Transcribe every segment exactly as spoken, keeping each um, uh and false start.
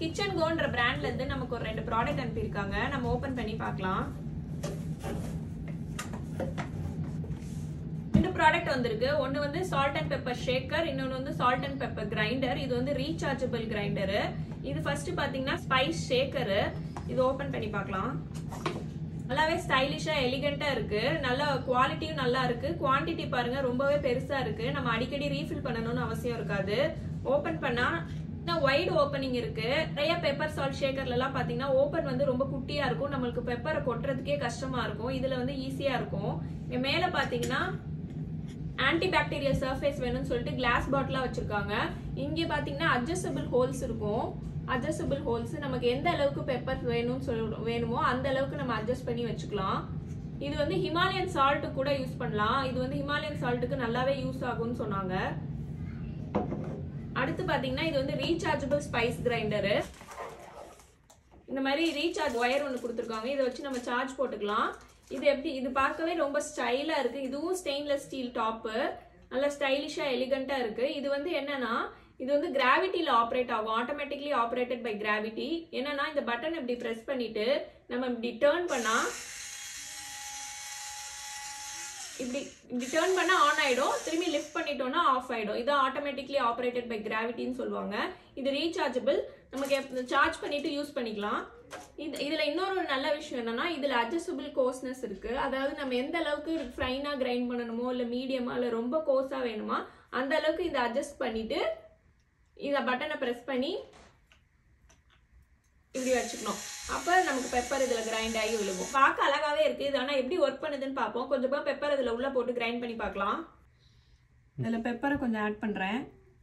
Kitchen கோன்ற பிராண்ட்ல இருந்து நமக்கு ஒரு ரெண்டு ப்ராடக்ட் அனுப்பியிருக்காங்க. நம்ம ஓபன் பண்ணி பார்க்கலாம். ரெண்டு ப்ராடக்ட் வந்திருக்கு. ஒன்னு வந்து சால்ட் அண்ட் பெப்பர் ஷேக்கர், இன்னொன்னு வந்து சால்ட் அண்ட் பெப்பர் கிரைண்டர். இது வந்து ரீசார்ஜபிள் கிரைண்டர். இது ஃபர்ஸ்ட் பாத்தீங்கன்னா ஸ்பைஸ் ஷேக்கர். இது ஓபன் பண்ணி பார்க்கலாம். நல்லாவே ஸ்டைலிஷா எலிகண்டா இருக்கு. நல்ல குவாலிட்டியும் நல்லா இருக்கு. குவான்டிட்டி பாருங்க ரொம்பவே பெருசா இருக்கு. நம்ம அடிக்கடி ரீஃபில் பண்ணணும்னு அவசியம் இருக்காது. ஓபன் பண்ணா வைட் ஓப்பனிங் இருக்கு. நிறைய பெப்பர் சால்ட் ஷேக்கர்ல எல்லாம் பாத்தீங்கன்னா ஓபன் வந்து ரொம்ப குட்டியா இருக்கும். நம்மளுக்கு பெப்பரை கொட்டுறதுக்கே கஷ்டமா இருக்கும். இதுல வந்து ஈஸியா இருக்கும். இங்க மேல பாத்தீங்கன்னா ஆன்டி பாக்டீரியல் சர்ஃபேஸ் வேணும்னு சொல்லிட்டு கிளாஸ் பாட்டிலா வச்சிருக்காங்க. இங்க பாத்தீங்கன்னா அட்ஜஸ்டபிள் ஹோல்ஸ் இருக்கும். அட்ஜஸ்டபிள் ஹோல்ஸ் நமக்கு எந்த அளவுக்கு பெப்பர் வேணும்னு சொல்ல வேணுமோ அந்த அளவுக்கு நம்ம அட்ஜஸ்ட் பண்ணி வச்சுக்கலாம். இது வந்து ஹிமாலயன் சால்ட் கூட யூஸ் பண்ணலாம். இது வந்து ஹிமாலயன் சால்ட்டுக்கு நல்லாவே யூஸ் ஆகும்னு சொன்னாங்க. அடுத்து பாத்தீங்கன்னா இது வந்து ரீசார்ஜபிள் ஸ்பைஸ் கிரைண்டர். இந்த மாதிரி ரீசார்ஜ் ஒயர் ஒன்று கொடுத்துருக்காங்க. இதை வச்சு நம்ம சார்ஜ் போட்டுக்கலாம். இது எப்படி இது பார்க்கவே ரொம்ப ஸ்டைலா இருக்கு. இதுவும் ஸ்டெயின்லெஸ் ஸ்டீல் டாப்பு. நல்ல ஸ்டைலிஷா எலிகண்டா இருக்கு. இது வந்து என்னன்னா இது வந்து கிராவிட்டில ஆப்ரேட் ஆகும். Automatically operated by gravity. என்னன்னா இந்த பட்டன் இப்படி பிரஸ் பண்ணிட்டு நம்ம இப்படி டர்ன் பண்ணா இப்படி இப்படி டர்ன் பண்ணா ஆன் ஆயிடும். திரும்பி லிஃப்ட் பண்ணிட்டோம்னா ஆஃப் ஆயிடும். இது ஆட்டோமேட்டிக்லி ஆப்ரேட்டட் பை கிராவிட்டின்னு சொல்லுவாங்க. இது ரீசார்ஜபிள். நமக்கு சார்ஜ் பண்ணிட்டு யூஸ் பண்ணிக்கலாம். இது இதுல இன்னொரு நல்ல விஷயம் என்னன்னா இதுல அட்ஜஸ்டபிள் கோர்ஸ்னஸ் இருக்கு. அதாவது நம்ம எந்த அளவுக்கு ஃபைனா கிரைண்ட் பண்ணணுமோ இல்ல மீடியமா இல்ல ரொம்ப கோர்ஸா வேணுமா அந்த அளவுக்கு இதை அட்ஜஸ்ட் பண்ணிட்டு இத பட்டனை பிரஸ் பண்ணி இப்படி வச்சுக்கணும். அப்ப நமக்கு பெப்பர் இதுல கிரைண்ட் ஆகி விழுகும். பார்க்க அழகாவே இருக்கு. இது ஆனா எப்படி ஒர்க் பண்ணுதுன்னு பார்ப்போம். கொஞ்சமா பெப்பர் இதுல உள்ள போட்டு கிரைண்ட் பண்ணி பார்க்கலாம். இதுல பெப்பரை கொஞ்சம் ஆட் பண்றேன்.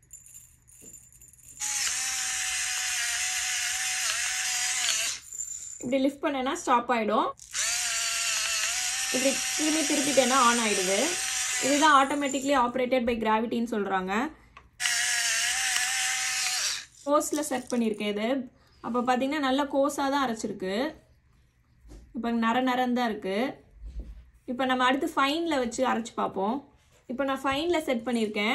இப்படி லிஃப்ட் பண்ணேன்னா ஸ்டாப் ஆயிடும். இப்படி திரும்பி திருப்பிட்டேன்னா ஆன் ஆயிடுது. இதுதான் ஆட்டோமேட்டிக்லி ஆப்ரேட்டட் பை கிராவிட்டின்னு சொல்றாங்க. கோஸ்ல செட் பண்ணியிருக்கேன் இது. அப்போ பார்த்தீங்கன்னா நல்ல கோஸாக தான் அரைச்சிருக்கு. இப்போ நர நரன் தான் இருக்கு. இப்போ நம்ம அடுத்து ஃபைனில் வச்சு அரைச்சி பார்ப்போம். இப்போ நான் ஃபைனில் செட் பண்ணியிருக்கேன்.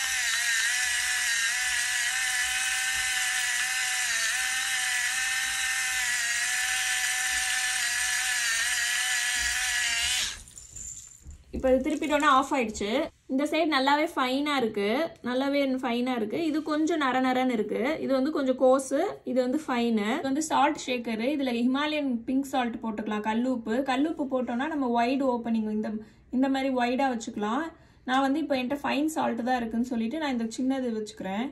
இப்போ இது திருப்பிட்டோன்னா ஆஃப் ஆயிடுச்சு. இந்த சைடு நல்லாவே ஃபைனாக இருக்கு. நல்லாவே ஃபைனாக இருக்கு. இது கொஞ்சம் நர நரன்னு இருக்கு. இது வந்து கொஞ்சம் கோஸு, இது வந்து ஃபைனு. இது வந்து சால்ட் ஷேக்கரு. இதில் ஹிமாலயன் பிங்க் சால்ட் போட்டுக்கலாம். கல்லுப்பு கல்லுப்பு போட்டோம்னா நம்ம வைடு ஓப்பனிங் இந்த இந்த மாதிரி வைடாக வச்சுக்கலாம். நான் வந்து இப்போ என்கிட்ட ஃபைன் சால்ட் தான் இருக்குன்னு சொல்லிட்டு நான் இந்த சின்னது வச்சுக்கிறேன்.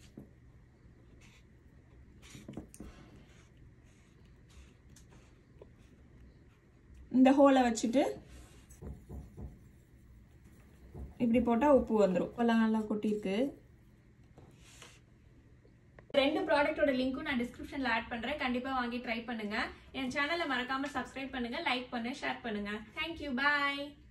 இந்த ஹோலை வச்சுட்டு இப்படி போட்டா உப்பு வந்துடும். இப்பெல்லாம் நல்லா கொட்டிருக்கு. ரெண்டு ப்ராடக்ட்டோட லிங்க்கும் நான் டிஸ்கிரிப்ஷன்ல ஆட் பண்றேன். கண்டிப்பா வாங்கி ட்ரை பண்ணுங்க. என் சேனலை மறக்காம சப்ஸ்கிரைப் பண்ணுங்க, லைக் பண்ணுங்க, ஷேர் பண்ணுங்க. தேங்க்யூ, பாய்.